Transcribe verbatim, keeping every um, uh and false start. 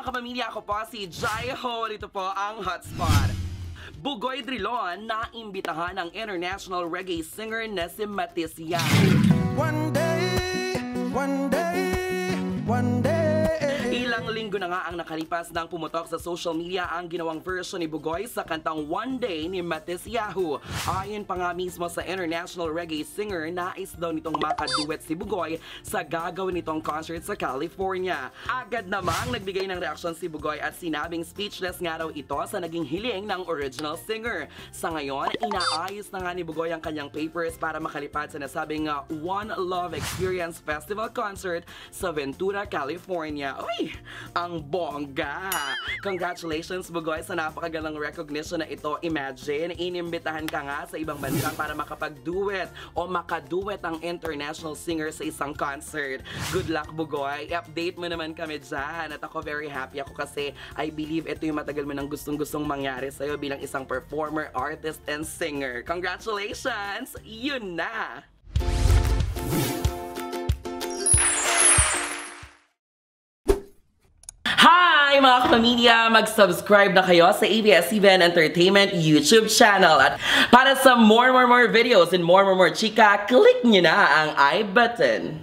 mga kapamilya, ako po si Jaiho. Dito po ang Hotspot. Bugoy Drilon na imbitahan ng international reggae singer na si Matis Yahu. One day, one day, one day. Ilang linggo na nga ang nakalipas nang pumutok sa social media ang ginawang version ni Bugoy sa kantang One Day ni Matis Yahu. Ayon pa nga mismo sa international reggae singer, nais daw nitong makaduet si Bugoy sa gagawin nitong concert sa California. Agad namang nagbigay ng reaksyon si Bugoy at sinabing speechless nga raw ito sa naging hiling ng original singer. Sa ngayon, inaayos na nga ni Bugoy ang kanyang papers para makalipad sa nasabing uh, One Love Experience Festival Concert sa Ventura, California. Uy! Ang bongga! Congratulations, Bugoy, sa napakagandang recognition na ito. Imagine, inimbitahan ka nga sa ibang bansa para makapag-duet o makaduet ang international singer sa isang concert. Good luck, Bugoy. I-update mo naman kami dyan. At ako very happy ako kasi I believe ito yung matagal mo nang gustong-gustong mangyari sa'yo bilang isang performer, artist, and singer. Congratulations! Yun na! Hi mga kapamilya! Mag-subscribe na kayo sa A B S C B N Entertainment YouTube channel. At para sa more more more videos and more more more chika, click nyo na ang I button.